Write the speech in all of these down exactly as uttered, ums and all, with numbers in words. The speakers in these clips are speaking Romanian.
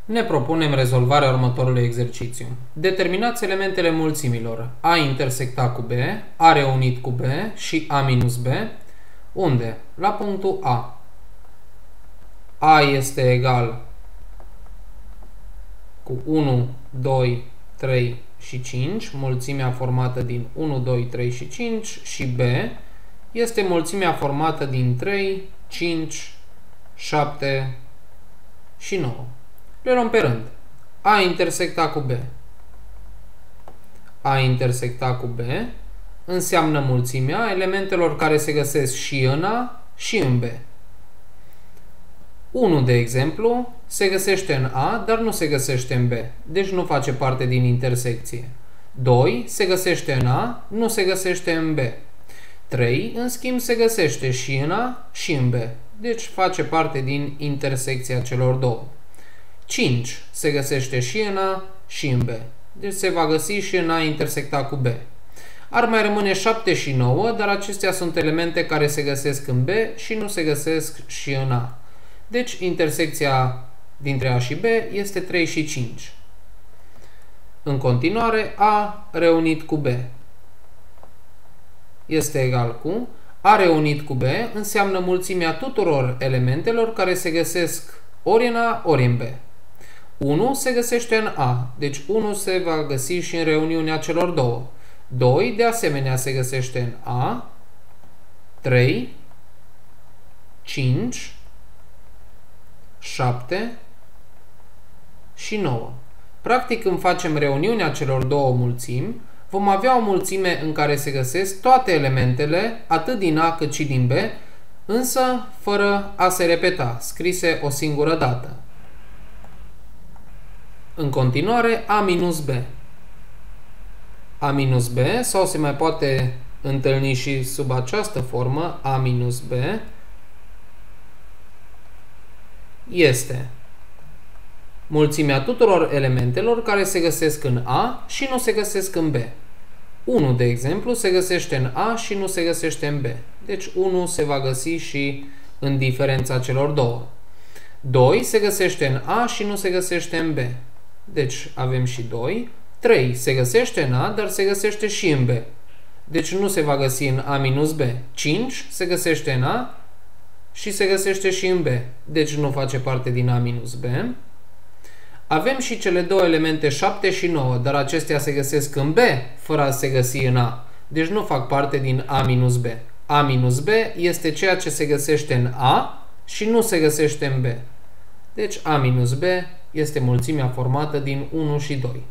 Ne propunem rezolvarea următorului exercițiu. Determinați elementele mulțimilor A intersectat cu B, A reunit cu B și A minus B, unde, la punctul A, A este egal cu unu, doi, trei și cinci, mulțimea formată din unu, doi, trei și cinci, și B este mulțimea formată din trei, cinci, șapte și nouă. Le luăm pe rând. A intersectat cu B. A intersectat cu B înseamnă mulțimea elementelor care se găsesc și în A și în B. unu, de exemplu, se găsește în A, dar nu se găsește în B, deci nu face parte din intersecție. doi se găsește în A, nu se găsește în B. trei, în schimb, se găsește și în A și în B, deci face parte din intersecția celor două. cinci se găsește și în A și în B, deci se va găsi și în A intersectat cu B. Ar mai rămâne șapte și nouă, dar acestea sunt elemente care se găsesc în B și nu se găsesc și în A. Deci intersecția dintre A și B este trei și cinci. În continuare, A reunit cu B este egal cu A reunit cu B înseamnă mulțimea tuturor elementelor care se găsesc ori în A, ori în B. unu se găsește în A, deci unu se va găsi și în reuniunea celor două. doi de asemenea se găsește în A, trei, cinci, șapte și nouă. Practic, când facem reuniunea celor două mulțimi, vom avea o mulțime în care se găsesc toate elementele, atât din A cât și din B, însă fără a se repeta, scrise o singură dată. În continuare, A minus B. A minus B, sau se mai poate întâlni și sub această formă, A minus B, este mulțimea tuturor elementelor care se găsesc în A și nu se găsesc în B. unu, de exemplu, se găsește în A și nu se găsește în B. Deci unu se va găsi și în diferența celor două. doi se găsește în A și nu se găsește în B. Deci avem și doi. trei se găsește în A, dar se găsește și în B. Deci nu se va găsi în A minus B. cinci se găsește în A și se găsește și în B. Deci nu face parte din A minus B. Avem și cele două elemente șapte și nouă, dar acestea se găsesc în B fără a se găsi în A. Deci nu fac parte din A minus B. A minus B este ceea ce se găsește în A și nu se găsește în B. Deci A minus B este mulțimea formată din unu și doi.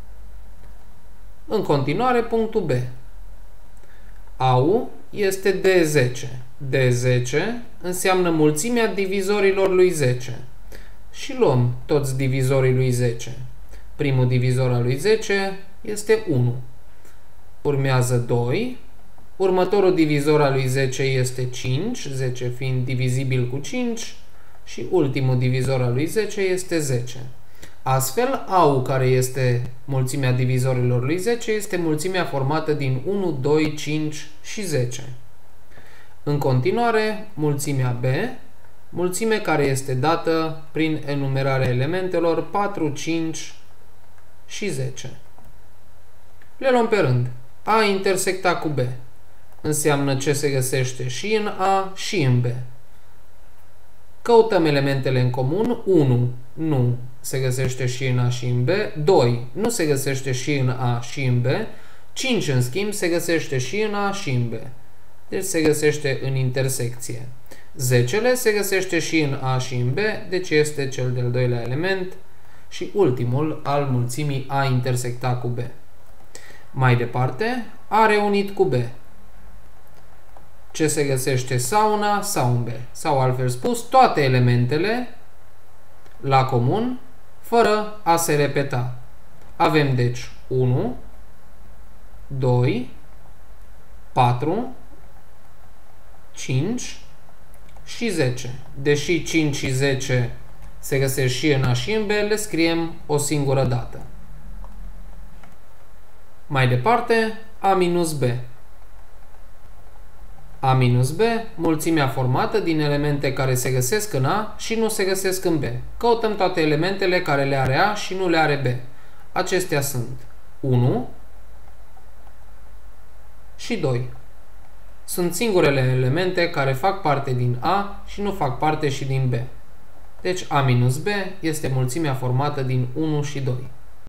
În continuare, punctul B. A U este D zece. D zece înseamnă mulțimea divizorilor lui zece. Și luăm toți divizorii lui zece. Primul divizor al lui zece este unu. Urmează doi. Următorul divizor al lui zece este cinci, zece fiind divizibil cu cinci. Și ultimul divizor al lui zece este zece. Astfel, A U, care este mulțimea divizorilor lui zece, este mulțimea formată din unu, doi, cinci și zece. În continuare, mulțimea B, mulțime care este dată prin enumerarea elementelor patru, cinci și zece. Le luăm pe rând. A intersectat cu B înseamnă ce se găsește și în A și în B. Căutăm elementele în comun. unu nu se găsește și în A și în B. doi nu se găsește și în A și în B. cinci, în schimb, se găsește și în A și în B. Deci se găsește în intersecție. zece se găsește și în A și în B, deci este cel de-al doilea element și ultimul al mulțimii A intersectat cu B. Mai departe, A reunit cu B. Ce se găsește sau în A sau în B. Sau altfel spus, toate elementele la comun, fără a se repeta. Avem deci unu, doi, patru, cinci și zece. Deși cinci și zece se găsesc și în A și în B, le scriem o singură dată. Mai departe, A minus B. A minus B, mulțimea formată din elemente care se găsesc în A și nu se găsesc în B. Căutăm toate elementele care le are A și nu le are B. Acestea sunt unu și doi. Sunt singurele elemente care fac parte din A și nu fac parte și din B. Deci A minus B este mulțimea formată din unu și doi.